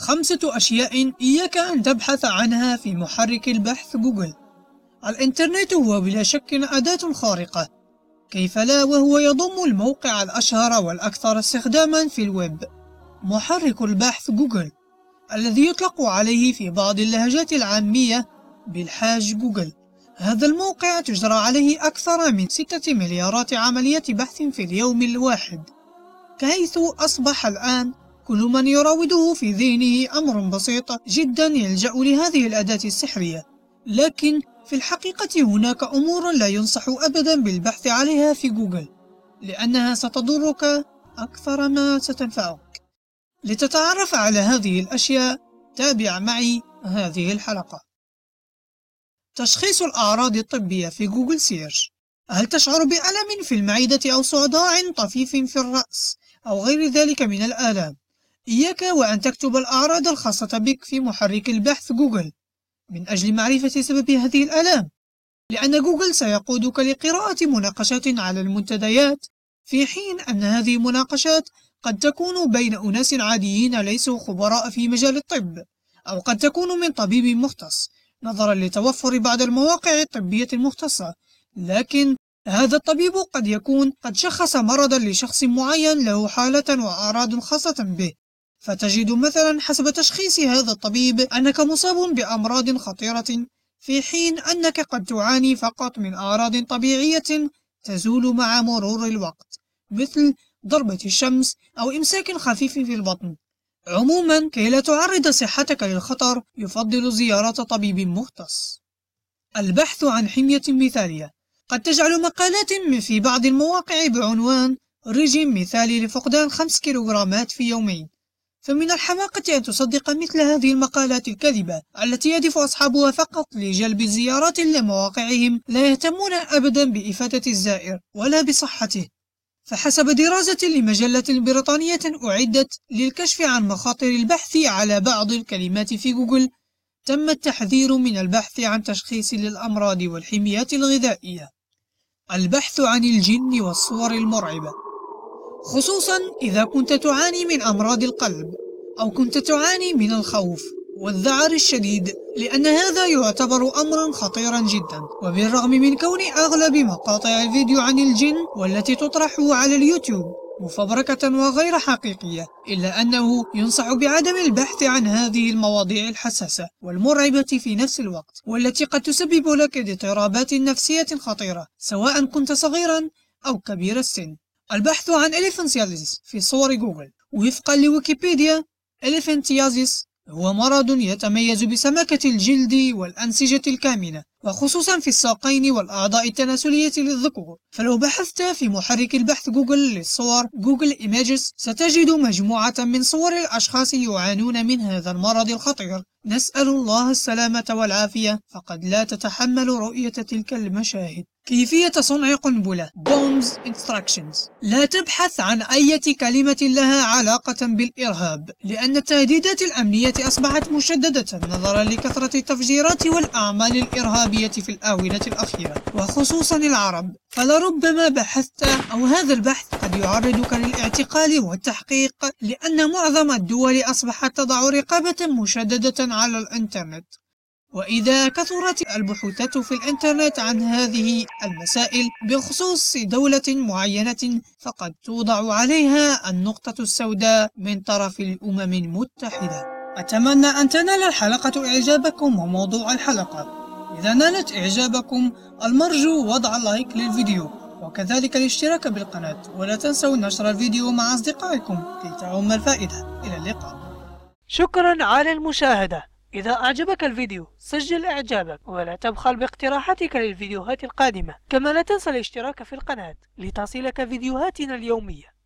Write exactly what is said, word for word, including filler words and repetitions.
خمسة أشياء إياك أن تبحث عنها في محرك البحث جوجل. الإنترنت هو بلا شك أداة خارقة، كيف لا، وهو يضم الموقع الأشهر والأكثر استخداما في الويب، محرك البحث جوجل، الذي يطلق عليه في بعض اللهجات العامية بالحاج جوجل. هذا الموقع تجرى عليه أكثر من ستة مليارات عملية بحث في اليوم الواحد، كحيث أصبح الآن كل من يراوده في ذهنه أمر بسيط جدا يلجأ لهذه الأداة السحرية. لكن في الحقيقة هناك أمور لا ينصح أبدا بالبحث عليها في جوجل، لأنها ستضرك أكثر ما ستنفعك. لتتعرف على هذه الأشياء تابع معي هذه الحلقة. تشخيص الأعراض الطبية في جوجل سيرش. هل تشعر بألم في المعدة أو صداع طفيف في الرأس أو غير ذلك من الآلام؟ إياك وأن تكتب الأعراض الخاصة بك في محرك البحث جوجل من أجل معرفة سبب هذه الآلام، لأن جوجل سيقودك لقراءة مناقشات على المنتديات، في حين أن هذه المناقشات قد تكون بين أناس عاديين ليسوا خبراء في مجال الطب، أو قد تكون من طبيب مختص نظرا لتوفر بعض المواقع الطبية المختصة. لكن هذا الطبيب قد يكون قد شخص مرضا لشخص معين له حالة وأعراض خاصة به، فتجد مثلا حسب تشخيص هذا الطبيب أنك مصاب بأمراض خطيرة، في حين أنك قد تعاني فقط من أعراض طبيعية تزول مع مرور الوقت، مثل ضربة الشمس أو إمساك خفيف في البطن. عموما، كي لا تعرض صحتك للخطر، يفضل زيارة طبيب مختص. البحث عن حمية مثالية. قد تجعل مقالات في بعض المواقع بعنوان رجيم مثالي لفقدان خمس كيلوغرامات في يومين، فمن الحماقة أن تصدق مثل هذه المقالات الكاذبة التي يهدف أصحابها فقط لجلب زيارات لمواقعهم، لا يهتمون أبدا بإفادة الزائر ولا بصحته. فحسب دراسة لمجلة بريطانية أعدت للكشف عن مخاطر البحث على بعض الكلمات في جوجل، تم التحذير من البحث عن تشخيص للأمراض والحميات الغذائية. البحث عن الجن والصور المرعبة، خصوصا إذا كنت تعاني من أمراض القلب أو كنت تعاني من الخوف والذعر الشديد، لأن هذا يعتبر أمرا خطيرا جدا. وبالرغم من كون أغلب مقاطع الفيديو عن الجن والتي تطرح على اليوتيوب مفبركة وغير حقيقية، إلا أنه ينصح بعدم البحث عن هذه المواضيع الحساسة والمرعبة في نفس الوقت، والتي قد تسبب لك اضطرابات نفسية خطيرة سواء كنت صغيرا أو كبير السن. البحث عن إليفانتيازيس في صور جوجل. وفقا لويكيبيديا، إليفانتيازيس هو مرض يتميز بسماكة الجلد والأنسجة الكامنة، وخصوصا في الساقين والأعضاء التناسلية للذكور. فلو بحثت في محرك البحث جوجل للصور جوجل إيميجز، ستجد مجموعة من صور الأشخاص يعانون من هذا المرض الخطير. نسأل الله السلامة والعافية، فقد لا تتحمل رؤية تلك المشاهد. كيفية صنع قنبلة Bombs Instructions. لا تبحث عن أي كلمة لها علاقة بالإرهاب، لأن التهديدات الأمنية أصبحت مشددة نظرا لكثرة التفجيرات والأعمال الإرهابية في الآونة الأخيرة، وخصوصا العرب. فلربما بحثت أو هذا البحث قد يعرضك للاعتقال والتحقيق، لأن معظم الدول أصبحت تضع رقابة مشددة على الإنترنت. وإذا كثرت البحوثات في الإنترنت عن هذه المسائل بخصوص دولة معينة، فقد توضع عليها النقطة السوداء من طرف الأمم المتحدة. أتمنى أن تنال الحلقة إعجابكم وموضوع الحلقة. إذا نالت إعجابكم، المرجو وضع لايك للفيديو، وكذلك الاشتراك بالقناة، ولا تنسوا نشر الفيديو مع أصدقائكم كي تعم الفائدة. إلى اللقاء. شكرا على المشاهدة. إذا أعجبك الفيديو سجل إعجابك، ولا تبخل باقتراحاتك للفيديوهات القادمة. كما لا تنسى الاشتراك في القناة لتصلك فيديوهاتنا اليومية.